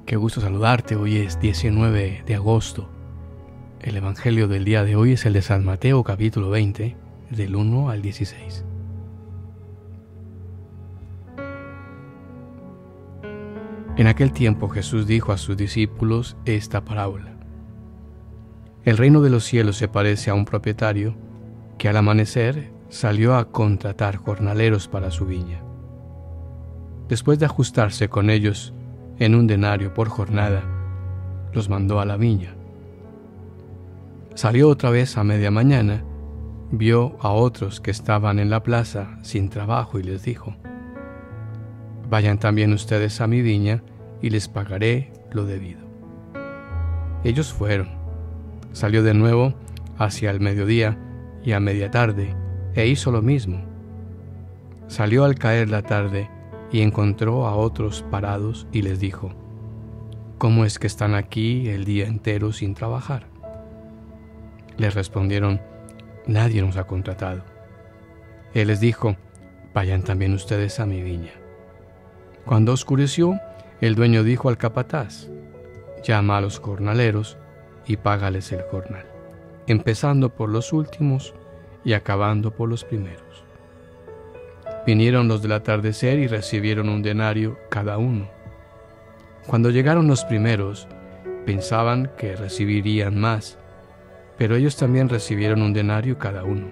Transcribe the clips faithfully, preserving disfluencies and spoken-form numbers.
Qué gusto saludarte. Hoy es diecinueve de agosto. El evangelio del día de hoy es el de San Mateo, capítulo veinte, del uno al dieciséis. En aquel tiempo Jesús dijo a sus discípulos esta parábola. El reino de los cielos se parece a un propietario que al amanecer salió a contratar jornaleros para su viña. Después de ajustarse con ellos en un denario por jornada, los mandó a la viña. Salió otra vez a media mañana, vio a otros que estaban en la plaza sin trabajo y les dijo: vayan también ustedes a mi viña y les pagaré lo debido. Ellos fueron. Salió de nuevo hacia el mediodía y a media tarde e hizo lo mismo. Salió al caer la tarde y encontró a otros parados y les dijo: ¿cómo es que están aquí el día entero sin trabajar? Les respondieron: nadie nos ha contratado. Él les dijo: vayan también ustedes a mi viña. Cuando oscureció, el dueño dijo al capataz: llama a los jornaleros y págales el jornal, empezando por los últimos y acabando por los primeros. Vinieron los del atardecer y recibieron un denario cada uno. Cuando llegaron los primeros, pensaban que recibirían más, pero ellos también recibieron un denario cada uno.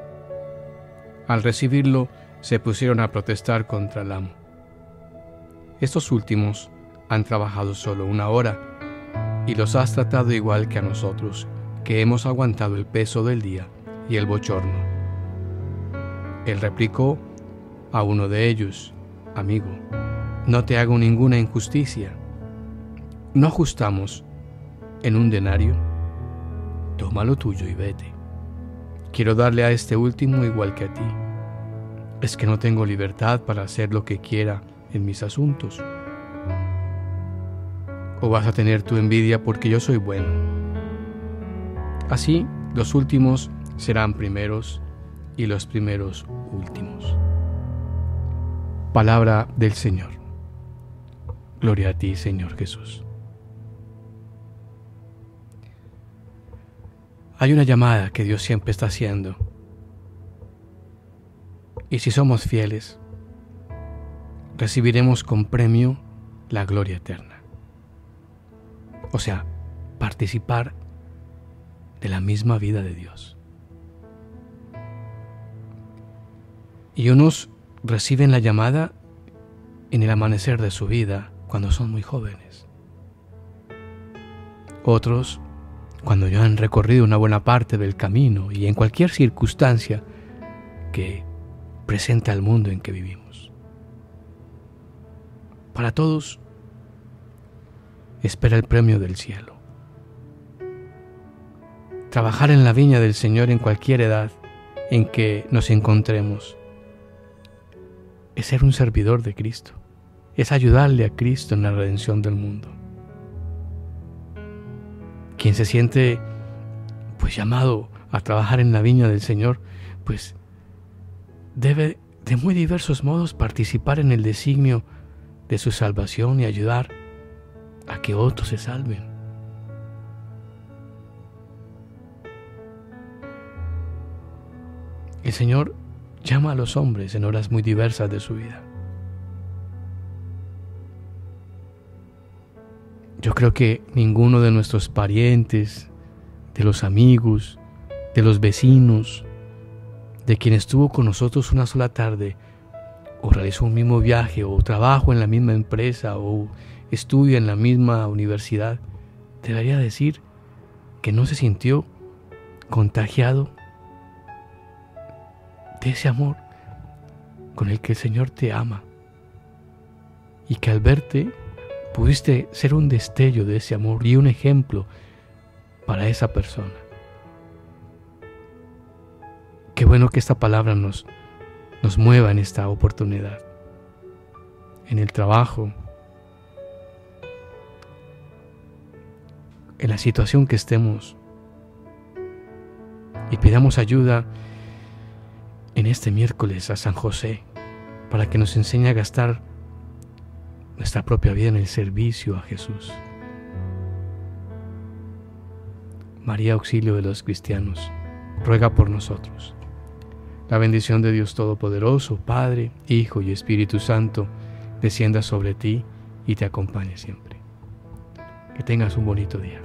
Al recibirlo, se pusieron a protestar contra el amo. Estos últimos han trabajado solo una hora y los has tratado igual que a nosotros, que hemos aguantado el peso del día y el bochorno. Él replicó a uno de ellos: amigo, no te hago ninguna injusticia. ¿No ajustamos en un denario? Toma lo tuyo y vete. Quiero darle a este último igual que a ti. ¿Es que no tengo libertad para hacer lo que quiera en mis asuntos? ¿O vas a tener tu envidia porque yo soy bueno? Así, los últimos serán primeros y los primeros últimos. Palabra del Señor. Gloria a ti, Señor Jesús. Hay una llamada que Dios siempre está haciendo. Y si somos fieles, recibiremos con premio la gloria eterna. O sea, participar de la misma vida de Dios. Y unos reciben la llamada en el amanecer de su vida cuando son muy jóvenes. Otros cuando ya han recorrido una buena parte del camino y en cualquier circunstancia que presenta el mundo en que vivimos. Para todos espera el premio del cielo. Trabajar en la viña del Señor en cualquier edad en que nos encontremos es ser un servidor de Cristo, es ayudarle a Cristo en la redención del mundo. Quien se siente pues llamado a trabajar en la viña del Señor, pues debe de muy diversos modos participar en el designio de su salvación y ayudar a que otros se salven. El Señor llama a los hombres en horas muy diversas de su vida. Yo creo que ninguno de nuestros parientes, de los amigos, de los vecinos, de quien estuvo con nosotros una sola tarde, o realizó un mismo viaje, o trabajo en la misma empresa, o estudia en la misma universidad, debería decir que no se sintió contagiado de ese amor con el que el Señor te ama, y que al verte pudiste ser un destello de ese amor y un ejemplo para esa persona. Qué bueno que esta palabra nos, nos mueva en esta oportunidad, en el trabajo, en la situación que estemos, y pidamos ayuda en este miércoles a San José para que nos enseñe a gastar nuestra propia vida en el servicio a Jesús. María, auxilio de los cristianos, ruega por nosotros. La bendición de Dios Todopoderoso, Padre, Hijo y Espíritu Santo, descienda sobre ti y te acompañe siempre. Que tengas un bonito día.